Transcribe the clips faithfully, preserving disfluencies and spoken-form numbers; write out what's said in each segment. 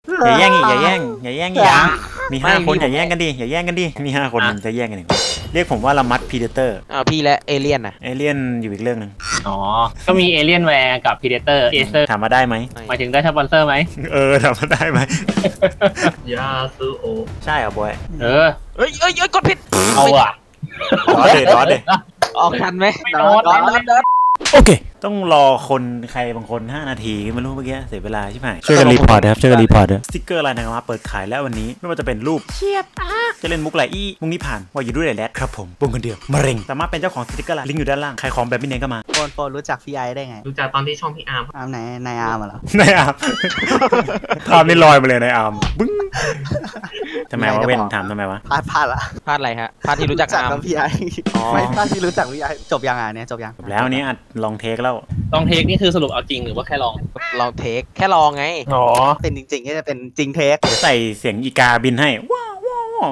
อย่าแย่งอย่าแย่งอย่าแย่งอย่ามีห้าคนอย่าแย่งกันดิอย่าแย่งกันดิมีห้าคนจะแย่งกันเองเรียกผมว่าละมัดพีเดเตอร์อ้าวพี่และเอเลี่ยนนะเอเลี่ยนอยู่อีกเรื่องหนึ่งอ๋อก็มีเอเลี่ยนแวร์กับพีเดเตอร์เอเซอร์ถามมาได้ไหมหมายถึงได้สปอนเซอร์ไหมเออถามมาได้ไหมยาซูโอใช่เหรอบอยเออเอ้ยเอ้ยกดผิดเอาอ่ะร้อนเลยร้อนเลยออกทันไหมร้อนร้อนโอเคต้องรอคนใครบางคนห้านาทีไม่รู้เมื่อกี้เสียเวลาใช่ไหมช่วยกันรีพอร์ตนะครับช่วยกันรีพอร์ตสติ๊กเกอร์อะไรนะครับเปิดขายแล้ววันนี้ไม่ว่าจะเป็นรูปเชียบจะเล่นมุกไหลอี้มุกนี้ผ่านว่าอยู่ด้วยแรดครับผมปุ่มคนเดียวมะเร็งสามารถเป็นเจ้าของสติ๊กเกอร์ลิงก์อยู่ด้านล่างใครของแบบพี่เนยก็มาโฟนโฟนรู้จักพี่ไอได้ไงรู้จักตอนที่ช่องพี่อาร์มอาร์มไหนนายอาร์มเหรอในอาร์มภาพนี่ลอยมาเลยในอาร์มบึ้งทำไมวะเว้นถามทำไมวะพลาดพลาดละพลาดอะไรฮะพลาดที่รู้จักอาร์มพี่ไอไม่พลาดที่รู้จักพี่ไอจบยังอ่ะเนี่ยจบยังจบแล้วนี้อัดลองเทคแล้วลองเทคนี่คือสรุปเอาจริงหรือว่าแค่ลองลองเทคแค่ลองไงอ๋อเป็นจริงๆก็จะเป็นจริงเทคใส่เสียงอีกาบินให้ว้าวว้าว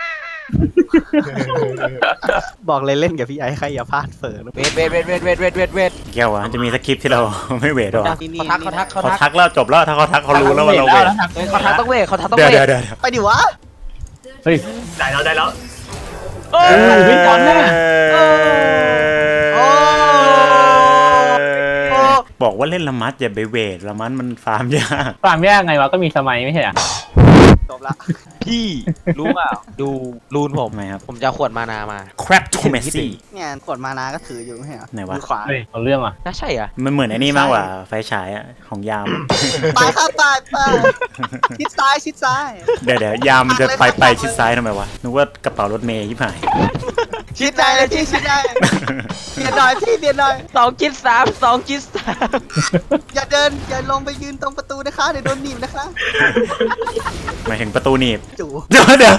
บอกเลยเล่นกับพี่ไอใครอย่าพลาดเฝอเวทเวทเวทเวทเวทเวทเวทเวทแก้ววะจะมีสคริปต์ที่เราไม่เวทหรอเขาทักเขาทักเขาทักแล้วจบแล้วถ้าเขาทักเขารู้แล้วว่าเราเวทเขาทักต้องเวทเขาทักต้องเวทเดี๋ยวเดี๋ยวไปดิวะเฮ้ยได้แล้วได้แล้วโอ้ยวิ่งก่อนแน่บอกว่าเล่นละมัดอย่าไปเวทละมัดมันฟาร์มยากฟาร์มยากไงวะก็มีสมัยไม่ใช่หรอจบละพี่รู้เปล่าดูรูนผมไหมครับผมจะขวดมานามาครับทูเมซี่เนี่ยขวดมานาก็ถืออยู่ไม่ใช่เหรอไหนวะขวาเอาเรื่องอ่ะน่าใช่อ่ะมันเหมือนไอ้นี่มากกว่าไฟฉายอ่ะของยามตายครับตายตายชิดซ้ายชิดซ้ายเดี๋ยวเดี๋ยวยามมันจะไปไปชิดซ้ายทำไมวะนึกว่ากระเป๋ารถเมย์ยิ่งหายชิดได้เลยพี่ชิดได้เบียดหน่อยพี่เบียดหน่อยสองจิตสามสองจิตสามอย่าเดินอย่าลงไปยืนตรงประตูนะคะเดี๋ยวโดนหนีบนะคะหมายถึงประตูหนีบจู่เดี๋ยวเดี๋ยว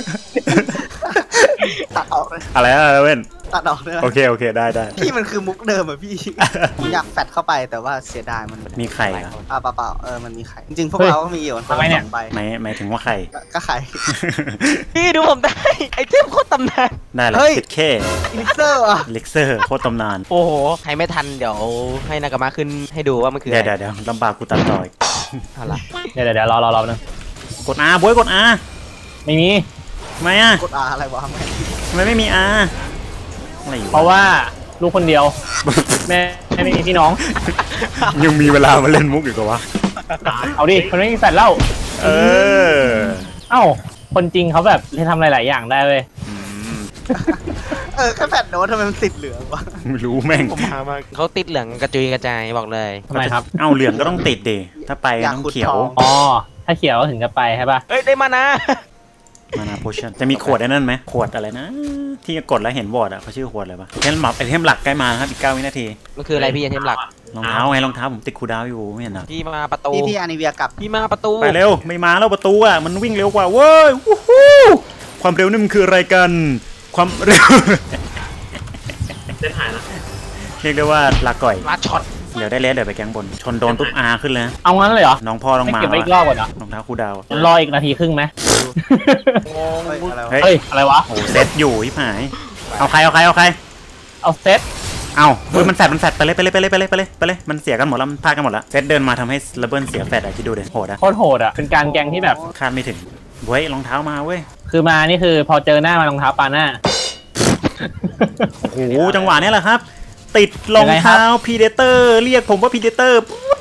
ตัดออกเลยอะไรอะไรเว้นตัดออกเลยโอเคโอเคได้ได้พี่มันคือมุกเดิมอะพี่ผมอยากแฟดเข้าไปแต่ว่าเสียดายมันมีไข่เหรออ่าเปล่าเออมันมีไข่จริงๆพวกเราก็มีอยู่ทำไมเนี่ยไปหมายหมายถึงว่าไข่ก็ไข่พี่ดูผมได้ไอเทมโคตรตำนานได้แล้วติดแค่ลิกเซอร์อะลิกเซอร์โคตรตำนานโอ้โหใครไม่ทันเดี๋ยวให้นากามาขึ้นให้ดูว่ามันคือเดี๋ยวเดี๋ยวลำบากกูตัดต่อยอะไรเดี๋ยวเดี๋ยวรอรอรอนึงกด R บวยกด R ไม่มีทำไมอ่ะกด R อะไรวะทำไมไม่มี R เพราะว่าลูกคนเดียวแม่ไม่มีพี่น้องยังมีเวลามาเล่นมุกอีกเหรอวะเอาดิคนไม่มีแฟนเล่าเออเอ้าคนจริงเขาแบบทำหลายๆอย่างได้เว้ยเออแค่แฟนโน้ตทำไมมันติดเหลืองวะไม่รู้แม่งเขาติดเหลืองกระจุยกระจายบอกเลยทำไมครับเอ้าเหลืองก็ต้องติดดิถ้าไปต้องเขียวอ๋อถ้าเขียวถึงจะไปใช่ป่ะเอ้ยได้มานะมานาโพชั่นจะมีขวดไอ้นั่นไหมขวดอะไรนะที่กดแล้วเห็นวอร์ดอ่ะเขาชื่อขวดอะไรปะไอเทมหลักไอเทมหลักใกล้มาครับอีกเก้าวินาทีมันคืออะไรพี่ไอเทมหลักรองเท้าไงรองเท้าผมติดคูดาวอยู่ไม่เห็นหรอพี่มาประตูพี่พี่อานิเวียกับพี่มาประตูไปเร็วไม่มาแล้วประตูอ่ะมันวิ่งเร็วกว่าเว้ยความเร็วนี่มันคืออะไรกันความเร็วเส้นหายแล้วเรียกได้ว่าลาก่อยลาช็อตเดี๋ยวได้เลสเดี๋ยวไปแกงบนชนโดนปุ๊บอาขึ้นเลยเอางั้นเลยเหรอน้องพ่อต้องมาเก็บไว้อีกรอบก่อนเหรอรองเท้าคูดาวรออีกนาทีครึ่งไหมเฮ้ยอะไรวะโอ้เซตอยู่ที่หายเอาใครเอาใครเอาใครเอาเซตเอาเฮ้ยมันแฟดมันแฟดไปเลยไปเลยไปเลยไปเลยไปเลยไปเลยมันเสียกันหมดแล้วมันพลาดกันหมดแล้วเซตเดินมาทำให้ระเบิดเสียแฟดอะคิดดูเด็โหดอะโคตรโหดอะเป็นการแกงที่แบบคาดไม่ถึงเว้ยรองเท้ามาเว้ยคือมานี่คือพอเจอหน้ามารองเท้าปาหน้าโอ้โหจังหวะนี้แหละครับติดรองเท้าพีเดเตอร์เรียกผมว่าพีเดเตอร์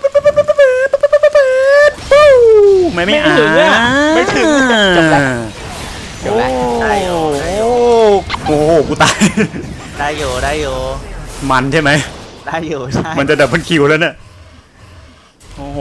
ไม่ไม่อ่าไม่ถึงจบแล้วจบแล้วได้อยู่โอ้โหกูตายได้อยู่ได้อยู่มันใช่ไหมได้อยู่ใช่มันจะดับเบิลคิวแล้วเนี่ยโอ้โห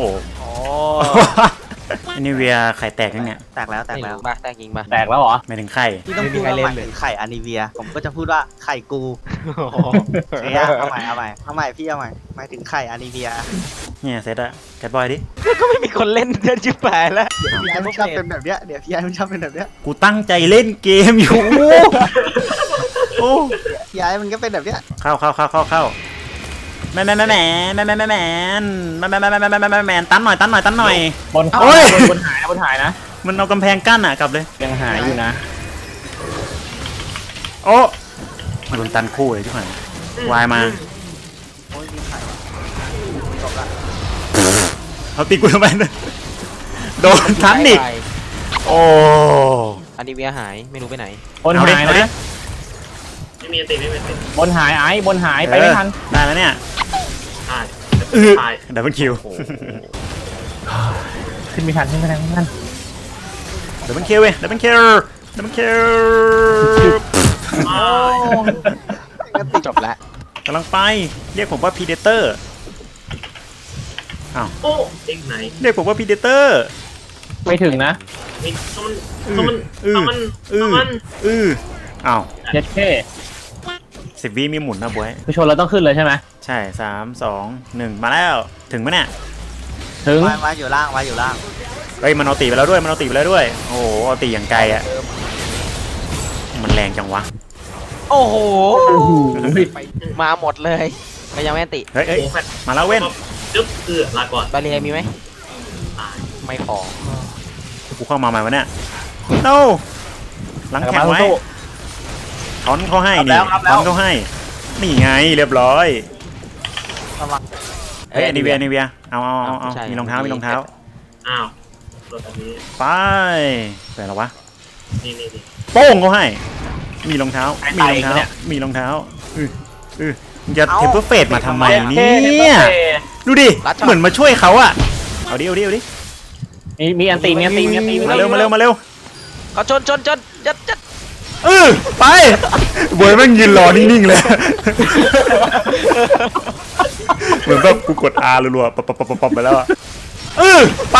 อันนี้เวียไข่แตกยังเนี่ยแตกแล้วแตกแล้วมาแตกยิงมาแตกแล้วเหรอไม่ถึงไข่ที่ต้องพูดว่าหมายถึงไข่อานิเวียผมก็จะพูดว่าไข่กูเนี่ยเอาใหม่เอาใหม่เอาใหม่พี่เอาใหม่หมายถึงไข่อานิเวียเนี่ยเซตอะแคทบอยดิก็ไม่มีคนเล่นเดินจิ้มไปแล้วเดี๋ยวพี่ไอ้ชอบเป็นแบบเนี้ยเดี๋ยวพี่ไอ้ชอบเป็นแบบเนี้ยกูตั้งใจเล่นเกมอยู่โอ้พี่ไอ้มันก็เป็นแบบเนี้ยเข้าเข้าเข้าเข้าเข้าแม่แม่แม่แม่แม่แม่แม่แม่แม่แม่แม่แม่แม่แม่แม่แม่ตันหน่อยตันหน่อยตันหน่อยบนโอ้ยบนหายนะบนหายนะมันเอากำแพงกั้นอ่ะกลับเลยยังหายอยู่นะโอ้มาโดนตันคู่เลยที่ผ่านวายมาเขาตีกูทำไมเนี่ยโดนทันอีกโอ้อันนี้เวียหายไม่รู้ไปไหนบนหายนะไม่มีติไม่มีติบนหายไอ้บนหายไปไม่ทันได้แล้วเนี่ยใช่เออใช่ดับเบิลคิวขึ้นไม่ทันขึ้นไม่ทันขึ้นไม่ทันดับเบิลคิวเว้ยดับเบิลคิวดับเบิลคิวจบแล้วกำลังไปเรียกผมว่าพีเดเตอร์อ้าวโอ้เอ็งไหนเรียกผมว่าพีเดเตอร์ไม่ถึงนะมีต้องมันต้องมันอืต้องอมันอืต้องมันออ้าวเจ็ดเคสิบวิมีหมุนนะบวยคือชนเราต้องขึ้นเลยใช่ไหมใช่สามสองหนึ่งมาแล้วถึงไหมเนี่ยถึงไว้ไว้อยู่ล่างไว้อยู่ล่างเฮ้ยมันเอาตีไปแล้วด้วยมันเอาตีไปแล้วด้วยโอ้โหเอาตีอย่างไกลอ่ะมันแรงจังวะโอ้โหโอ้โหมาหมดเลยก็ยังไม่ติเฮ้ยเฮ้ยมาแล้วเว้นจึ๊บเอือลาก่อนบาเรียมีไหมตายไม่พอกูเข้ามาใหม่วะเนี่ยโน้หลังแข็งไว้ถอนเขาให้นี่ถอนเขาให้นี่ไงเรียบร้อยเฮ้ยนิเวียนิเวียเอาเอาเอาเอามีรองเท้ามีรองเท้าอ้าวตัวแบบนี้ไปไปแล้ววะนี่นี่นี่โป้งเขาให้ มีรองเท้า มีรองเท้า มีรองเท้าอืออือจะเทมเพอร์เฟสมาทำไมเนี่ยดูดิ เหมือนมาช่วยเขาอะเอาดิเอาดิเอาดิมีมีอันตีมีอันตีมีอันตีมาเร็วมาเร็วมาเร็วก็ชนชนชนจัดจัดเออไปบวยแม่งยืนรอนิ่งๆเลย เหมือนแบบกูกด R รัวๆปับปับปับปับไปแล้วอะเออไป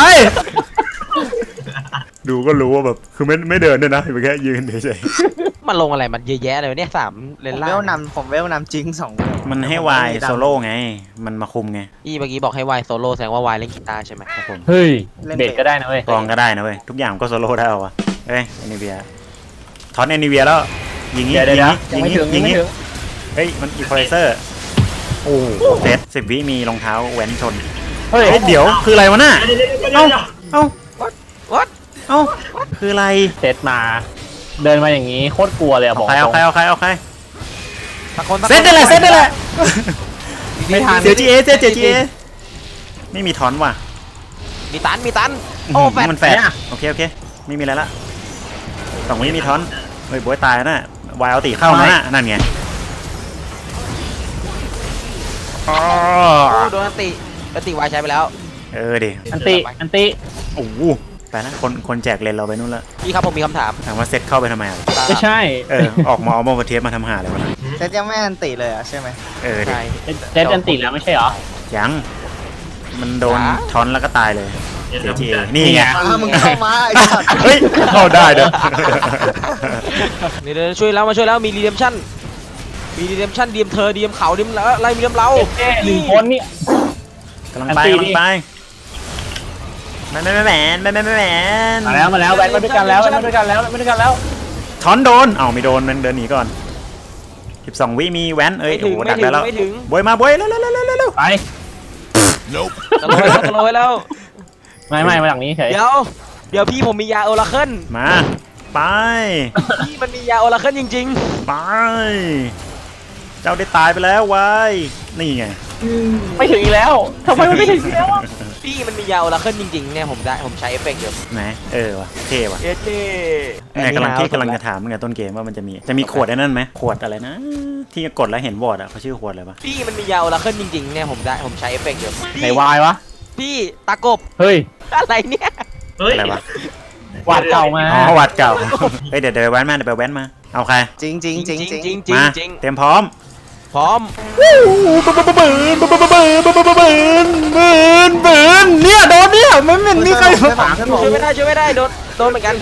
ดูก็รู้ว่าแบบคือไม่ไม่เดินด้วยนะแค่ยืนเฉยมันลงอะไรมันเยอะแยะเลยเนี่ยสามเลผนมล่าเวลงนำผมเวลนำจริงสองเวลๆมันให้วายโซโล่ไง มันมาคุมไงอีเมื่อกี้บอกให้วายโซโล่แสดงว่าวายเล่นกีตาร์ใช่ไหมครับผมเฮ้ยเบสก็ได้นะเว้ยกลองก็ได้นะเว้ยทุกอย่างก็โซโล่ได้เหรอวะเอ้ยแอนิเวียถอนแอนิเวียแล้วยิงงี้เดี๋ยวยิเดี๋งยวงี้ยังยิงไม่งี้ถึงยิยังงไม่งี้ถึงเฮ้ยมันอีควอไลเซอร์โอ้เซตสิบวิมีรองเท้าแหวนชนเฮ้ยเฮ้ยเดี๋ยวคืออะไรวะน่ะเดี๋ยวเดี๋ยวเดี๋ยวเดี๋ยวเอ้าวัดเอ้าคืออะไรเซตมาเดินมาอย่างนี้โคตรกลัวเลยอะบเอาอกใครตเอารงใครเอาใครเอาใครตะโกนตะโกนเซตได้แหละเซตได้แหละไม่ทันเสียจีเอเสียจีเอไม่มีถอนว่ะมีตันมีตันโอ้แฟดมันแฟดโอเคโอเคไม่มีอะไรละสองวิมีถอนเฮ้ยบวยตายน่ะวายเอาตีเข้ามาน่ะนั่นไงอ๋อโอ้โดนอันติอันติวายใช้ไปแล้วเออดิอันติอันติโอ้โหไปนะคนคนแจกเลนเราไปนู่นละพี่ครับผมมีคำถามถามว่าเซตเข้าไปทำไมอ่ะไม่ใช่เออออกมาเอาโมเทปมาทำหาเลยวะนะเซตยังไม่อันติเลยอะใช่ไหมเออดิใช่เซตอันติแล้วไม่ใช่เหรอยังมันโดนถอนแล้วก็ตายเลยเดี๋ยวเสียจีเดี๋ยวนี่ไงอ่ามึงเข้ามาไอ้สัตว์เฮ้ยเข้าได้เด้อนี่เดี๋ยวช่วยแล้วมาช่วยแล้วมีรีเดมชั่นมีรีเดมชั่นดีมเธอดีมเขาดีมอะไรมีดีมเราเอ๊ะหนึ่งคนนี่กำลังไปกำลังไปแมนแมนแมนแมนแมนแมนมาแล้วมาแล้วแวนมาด้วยกันแล้วแวนมาด้วยกันแล้วแวนมาด้วยกันแล้วถอนโดนเอ้าไม่โดนมันเดินหนีก่อนสิบสองวิมีแวนเอ้ยไม่โอ้ถึงโหดัไม่กถึได้งแล้วไม่ถึงบวยมาบวยเร็วเร็วเร็วเร็วเร็วไปตะโลยแล้วตะโลยแล้วไม่ไม่มาจากนี้เฉยเดี๋ยวเดี๋ยวพี่ผมมียาโอราเคิลมาไปพี่มันมียาโอราเคิลจริงไปเจ้าได้ตายไปแล้ววายนี่ไงไม่ถึงอีกแล้วทำไมมันไม่ถึงอีกแล้วอะๆพี่มันมียาโอราเคิลจริงๆเนี่ยผมได้ผมใช้เอฟเฟกต์อยู่ไหนเออว่ะเท่ว่ะเอเจเนี่ยกำลังที่กำลังจะถามตั้งแต่ต้นเกมว่ามันจะมีจะมีขวดไอ้นั่นไหมขวดอะไรนะ ที่กดแล้วเห็นวอร์ดอ่ะเขาชื่อขวดอะไรปะพี่มันมียาโอราเคิลจริงๆเนี่ยผมได้ผมใช้เอฟเฟกต์อยู่ไหนวายวะพี่ตากบเฮ้ยอะไรเนี่ยเฮ้ยอะไรวะวาดเก่ามาอ๋อวัดเก่าเฮ้ยเดี๋ยวเดี๋ยวไปแว้นมาเดี๋ยวไปแว้นมาเอาใครจริงจริงจริงจริงจริงจริงมาจริงเตรียมพร้อมพร้อมบืนบืนบืนบืนบืนบืนบืนบืนเนี่ยโดนเนี่ยมันไม่มีใครมาฝังช่วยไม่ได้ช่วยไม่ได้โดนโดนเหมือนกัน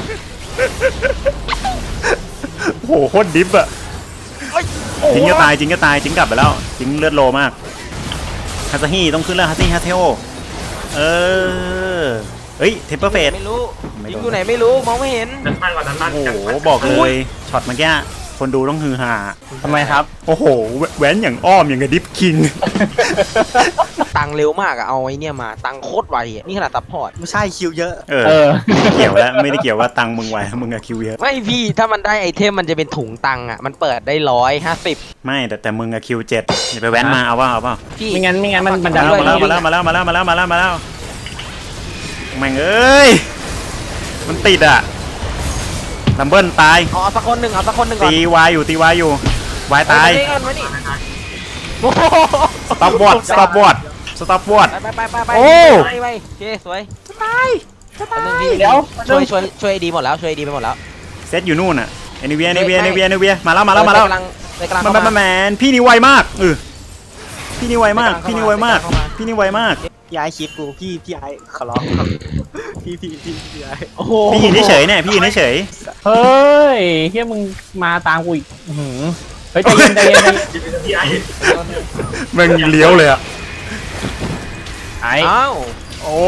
โอ้โหโคตรดิฟอะจริงก็ตายจริงก็ตายจริงกลับไปแล้วจริงเลือดโลมากฮาซาฮิต้องขึ้นแล้วฮาซาฮิฮาเทโอเออเฮ้ยเทมเปอร์เฟสไม่รู้ยิงอยู่ไหนไม่รู้มองไม่เห็นดันบ้านก่อนดันบ้านโอ้โหบอกเลยช็อตเมื่อกี้คนดูต้องฮือฮาทำไมครับโอ้โหแหวนอย่างอ้อมอย่างกับดิฟคิงตังเร็วมากอะเอาไอ้เนี่ยมาตังโคตรไวอะนี่ขนาดซัพพอร์ตไม่ใช่คิวเยอะเอเอออไม่เกี่ยวแล้วไม่ได้เกี่ยวว่าตังค์มึงไวมึงอะคิวเยอะไม่พี่ถ้ามันได้ไอเทมมันจะเป็นถุงตังอะมันเปิดได้ร้อยห้าสิบไม่แต่แต่มึงอะคิวเจ็ดอย่าไปแว้นมาเอาว่าเอาเปล่าพี่ไม่งั้นไม่งั้นมันมันดัมาน แล้วมาแล้วมาแล้วมาแล้วมาแล้วมาแล้วมาแล้วมาแล้วแม่งเอ้ยมันติดอะลัมเบิลตายเอาสักคนหนึ่งเอาสักคนหนึ่งก่อนตีวายอยู่ตีวายอยู่วายตายไปไปนี่โอ้โหสต็อปวอดสต็อปวอดสต็อปวอดไปไปไปไปโอ้ไปไปโอเคสวยจะตายจะตายเดี๋ยวช่วยช่วยช่วยดีหมดแล้วช่วยดีไปหมดแล้วเซตอยู่นู่นอะเอนิเวียเอนิเวียเอนิเวียเอนิเวียมาแล้วมาแล้วมาแล้วกำลังไปกำลังมันเข้ามันมาแมนพี่นี่ไวมากเออพี่นี่ไวมากพี่นี่ไวมากพี่นี่ไวมากพี่ไอคลิปกูพี่พี่ไอขอร้องครับพี่พี่พี่พี่ไอโอ้โหพี่ยืนเฉยๆเนี่ยพี่ยืนเฉยเฮ้ยเฮียมึงมาตามกูอีกอื้อหือเฮ้ยใจเย็นใจเย็นใจเย็นพี่ไอ้ๆมันเลี้ยวเลยอะไอ้อ้าวโอ้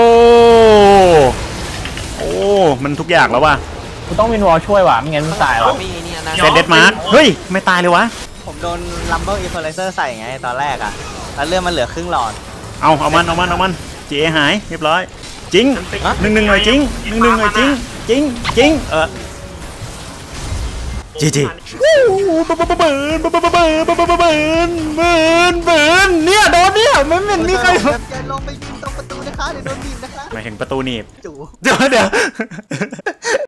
โอ้มันทุกอย่างแล้วว่ะกูต้องวินวอลช่วยว่ะไม่งั้นมึงตายว่ะมีนี่นะเซตเดดมาร์คเฮ้ยไม่ตายเลยวะผมโดนลัมเบอร์อีโคไลเซอร์ใส่ไงตอนแรกอ่ะแล้วเรื่องมันเหลือครึ่งหลอดเอาเอามันเอามันเอามันเจหายเรียบร้อยจริงหนึ่งหนึ่งหน่อยจริงหนึ่งหนึ่งหน่อยจริงจริงจริงเออจีจีเบิร์นเบิร์นเบิร์นเบิร์นเบิร์นเบิร์นเบิร์นเบิร์นเนี่ยโดนเนี่ยไม่เหม็นมีใครอย่าลงไปยิงตรงประตูนะคะเดี๋ยวโดนบีบนะคะหมายถึงประตูหนีบจู่เดี๋ยวเดี๋ยว